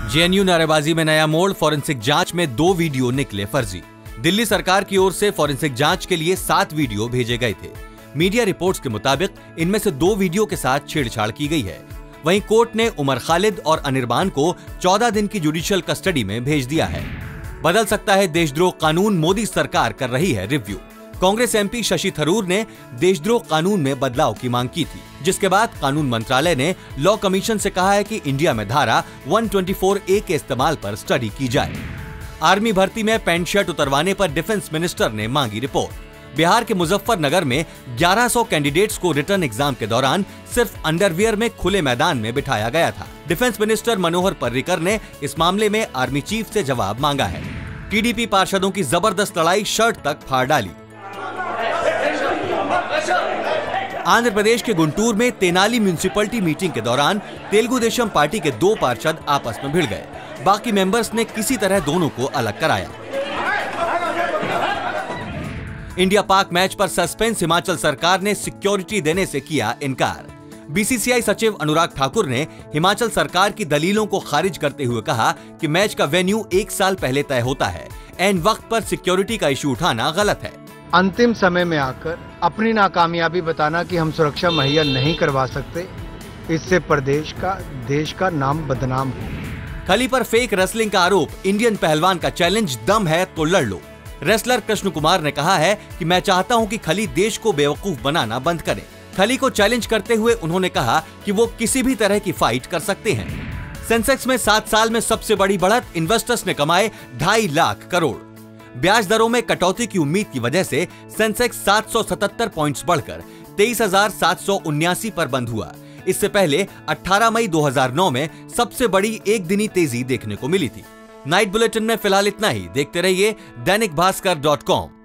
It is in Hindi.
जेएनयू नारेबाजी में नया मोड़, फॉरेंसिक जांच में 2 वीडियो निकले फर्जी। दिल्ली सरकार की ओर से फॉरेंसिक जांच के लिए 7 वीडियो भेजे गए थे। मीडिया रिपोर्ट्स के मुताबिक इनमें से 2 वीडियो के साथ छेड़छाड़ की गई है। वहीं कोर्ट ने उमर खालिद और अनिरबान को 14 दिन की जुडिशियल कस्टडी में भेज दिया है। बदल सकता है देशद्रोह कानून, मोदी सरकार कर रही है रिव्यू। कांग्रेस एमपी शशि थरूर ने देशद्रोह कानून में बदलाव की मांग की थी, जिसके बाद कानून मंत्रालय ने लॉ कमीशन से कहा है कि इंडिया में धारा 124A के इस्तेमाल पर स्टडी की जाए। आर्मी भर्ती में पैंट शर्ट उतरवाने पर डिफेंस मिनिस्टर ने मांगी रिपोर्ट। बिहार के मुजफ्फरनगर में 1100 कैंडिडेट्स को रिटर्न एग्जाम के दौरान सिर्फ अंडरवियर में खुले मैदान में बिठाया गया था। डिफेंस मिनिस्टर मनोहर पर्रिकर ने इस मामले में आर्मी चीफ से जवाब मांगा है। टीडीपी पार्षदों की जबरदस्त लड़ाई शर्ट तक फाड़ डाली। आंध्र प्रदेश के गुंटूर में तेनाली म्यूनिसिपैलिटी मीटिंग के दौरान तेलुगु देशम पार्टी के 2 पार्षद आपस में भिड़ गए। बाकी मेंबर्स ने किसी तरह दोनों को अलग कराया। इंडिया पाक मैच पर सस्पेंस, हिमाचल सरकार ने सिक्योरिटी देने से किया इनकार। बीसीसीआई सचिव अनुराग ठाकुर ने हिमाचल सरकार की दलीलों को खारिज करते हुए कहा कि मैच का वेन्यू 1 साल पहले तय होता है। एन वक्त पर सिक्योरिटी का इशू उठाना गलत है। अंतिम समय में आकर अपनी नाकामयाबी बताना कि हम सुरक्षा मुहैया नहीं करवा सकते, इससे प्रदेश का, देश का नाम बदनाम हो। खली पर फेक रेसलिंग का आरोप, इंडियन पहलवान का चैलेंज, दम है तो लड़ लो। रेसलर कृष्ण कुमार ने कहा है कि मैं चाहता हूं कि खली देश को बेवकूफ बनाना बंद करे। खली को चैलेंज करते हुए उन्होंने कहा कि वो किसी भी तरह की फाइट कर सकते हैं। सेंसेक्स में 7 साल में सबसे बड़ी बढ़त, इन्वेस्टर्स ने कमाए 2.5 लाख करोड़। ब्याज दरों में कटौती की उम्मीद की वजह से सेंसेक्स 777 पॉइंट्स बढ़कर 23,779 पर बंद हुआ। इससे पहले 18 मई 2009 में सबसे बड़ी एक दिनी तेजी देखने को मिली थी। नाइट बुलेटिन में फिलहाल इतना ही। देखते रहिए दैनिक भास्कर.com।